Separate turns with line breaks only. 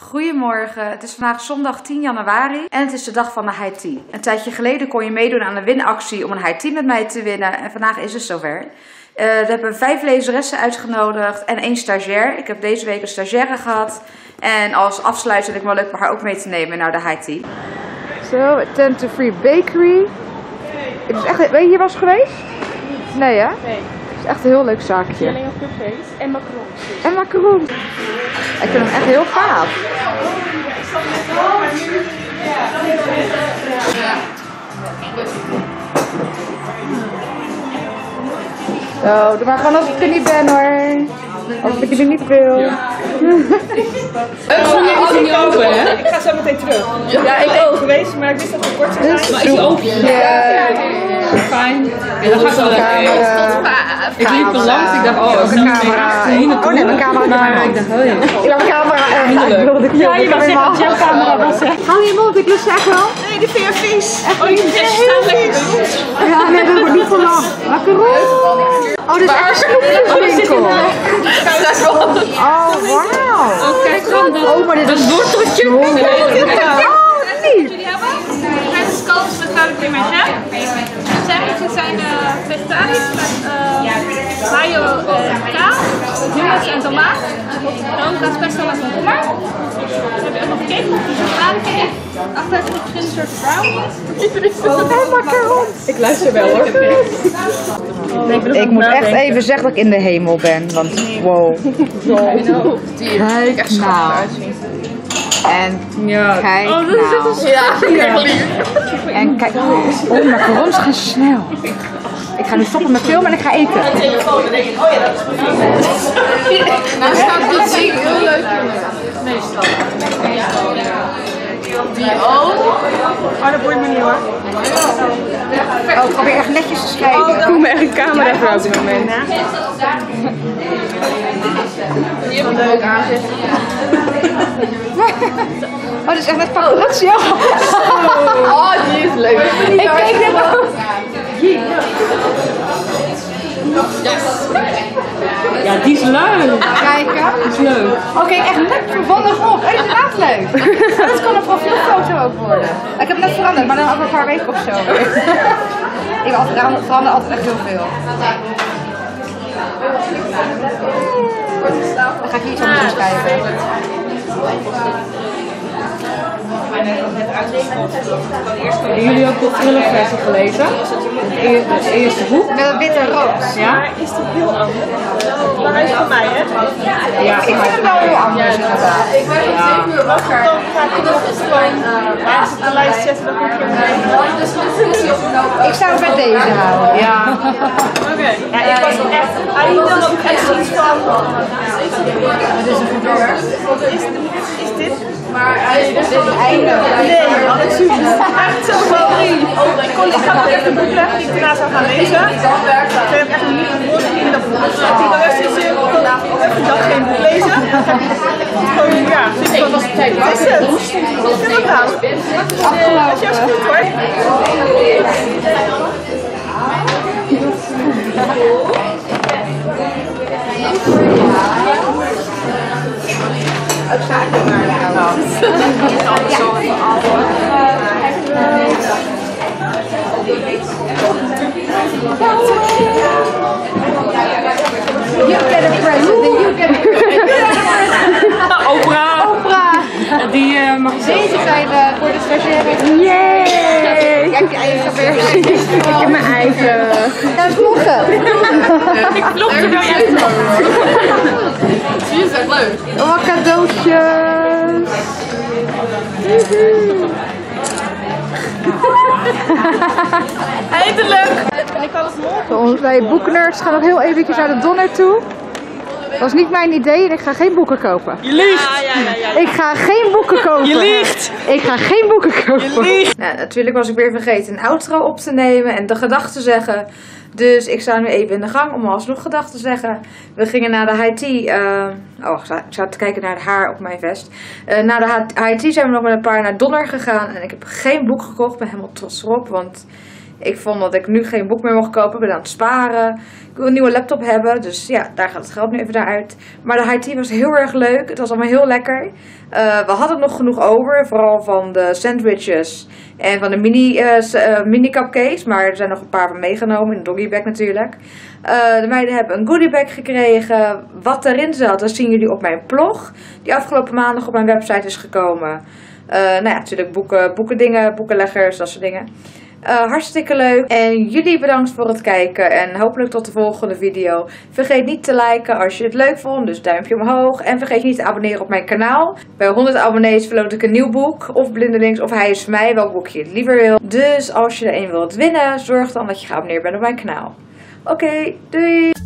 Goedemorgen, het is vandaag zondag 10 januari en het is de dag van de high tea. Een tijdje geleden kon je meedoen aan de winactie om een high tea met mij te winnen en vandaag is het zover. We hebben 5 lezeressen uitgenodigd en 1 stagiair. Ik heb deze week een stagiaire gehad en als afsluiting vind ik wel leuk om haar ook mee te nemen naar de high tea. Zo, Tent to Free Bakery. Het is echt, weet je hier was geweest? Nee hè?
Nee.
Het is echt een heel leuk zaakje.
Alleen op cupcakes en macarons.
En macaroon. Ik vind hem echt heel gaaf. Zo, doe maar gewoon als ik er niet ben hoor. Als ik er niet wil.
Niet open, hè? Ik ga zo meteen terug. Ja, ik ook geweest, maar ik wist dat het kort zou zijn.
Maar is die open?
Ja.
Fijn. Ja, dan ga ik wel lekker. Ik liep er langs, ik dacht, oh, ik
camera. Oh nee, mijn camera.
Maar ik dacht, oh ja.
Ik heb mijn camera. Ja, je mag zeggen dat jouw camera was. Hou je mond, ik lust echt wel.
Nee, die vind je vies.
Oh, die vind je heel vies. Ja, nee, dat wordt niet voor lang. Macaron. Oh, dit is echt een snoepjeswinkel. Oh, wauw.
Oh, kijk dan dat.
Oh, maar dit is
een worteltje.
Oh, lief.
Het is kalfs met gouden pimmertje. De sandwiches zijn vegetarisch met mayo en kaas, hummus en tomaat. Roomkaas, pesto en komkommer. Dan heb je ook nog cake, die chocoladecake. Achter heb je nog verschillende soorten brownies.
Oh, macaron.
Ik luister wel hoor.
Ik moet echt even zeggen dat ik in de hemel ben, want wow. Kijk nou. En kijk nou. En kijk, oh, macarons gaan snel. Ik ga nu stoppen met filmen en ik ga eten.
Nou staat dat zie ik heel leuk. Die ook.
Oh, dat boeit me niet hoor.
Oh, ik probeer echt netjes te scheiden.
Oh, kom echt een camera voor op dit moment.
Die heb ik leuk aanzet.
Oh, dat is echt net paparazzi.
Oh, die is leuk.
Ik keek net ook.
Ja, die is leuk.
Kijken.
Die is leuk.
Oh, kijk, echt net verwonderlijk op. Het is inderdaad leuk. Dat kan een profielfoto ook worden. Ik heb het net veranderd, maar dan over een paar weken of zo. Ik verander altijd echt heel veel. Dan ga ik hier iets anders schrijven.
Hebben jullie ook de thrillerversie gelezen? Het eerste boek?
Met een witte roos.
Ja?
Is die heel anders? Maar hij is van mij, hè?
Ja,
Ik vind het wel heel anders inderdaad.
Ik werd om 7 uur wakker.
Dan ga ik nog eens gewoon ergens op de lijst zetten dat ik een keer mee.
Dus de functie opgenomen.
Ik zou het bij deze houden.
Ja.
Oké. Ja, ik was echt. Eigenlijk ook echt zoiets van.
Wat is er gebeurd?
Is dit?
Maar hij is
Dit is het einde.
Nee, dat is echt zo van. Ik ga nog even een boek leggen die ik daarna zou gaan lezen. Ik heb echt niet woorden in dat boek. De rest is een dag geen boek lezen. Gewoon, ja.
was de tijd.
Wat is het? Ik vind het nou. Dat is juist goed hoor.
You get a present. You get a present.
Oprah.
Oprah.
Die mag je
Deze zijn voor de stagiaire.
Yay!
Kijk, je eigen versie.
Ik heb mijn eigen.
Ja, vloggen.
Ik vlog er wel uit.
Die is echt leuk.
Oh, cadeautjes.
Eindelijk! En ik kan het morgen.
Onze boekennerds gaan nog heel eventjes naar de Donner toe. Dat was niet mijn idee en ik ga geen boeken kopen.
Je liegt!
Ik ga geen boeken kopen.
Je liegt!
Ik ga geen boeken kopen.
Je liegt!
Nou, natuurlijk was ik weer vergeten een outro op te nemen en de gedachten te zeggen. Dus ik sta nu even in de gang om alsnog gedachten te zeggen. We gingen naar de high tea. Ik zat te kijken naar het haar op mijn vest. Na de high tea zijn we nog met een paar naar Donner gegaan. En ik heb geen boek gekocht. Ik ben helemaal trots erop. Want Ik vond dat ik nu geen boek meer mocht kopen. Ik ben aan het sparen. Ik wil een nieuwe laptop hebben. Dus ja, daar gaat het geld nu even naar uit. Maar de high tea was heel erg leuk. Het was allemaal heel lekker. We hadden nog genoeg over. Vooral van de sandwiches en van de mini cupcakes. Maar er zijn nog een paar van meegenomen. In een doggybag natuurlijk. De meiden hebben een goodiebag gekregen. Wat erin zat, dat zien jullie op mijn blog. Die afgelopen maandag op mijn website is gekomen. Nou ja, natuurlijk boekendingen, boekenleggers, dat soort dingen. Hartstikke leuk. En jullie bedankt voor het kijken. En hopelijk tot de volgende video. Vergeet niet te liken als je het leuk vond. Dus duimpje omhoog. En vergeet niet te abonneren op mijn kanaal. Bij 100 abonnees verloot ik een nieuw boek. Of Blindelings of Hij is voor mij. Welk boek je het liever wil. Dus als je er een wilt winnen, zorg dan dat je geabonneerd bent op mijn kanaal. Oké, doei!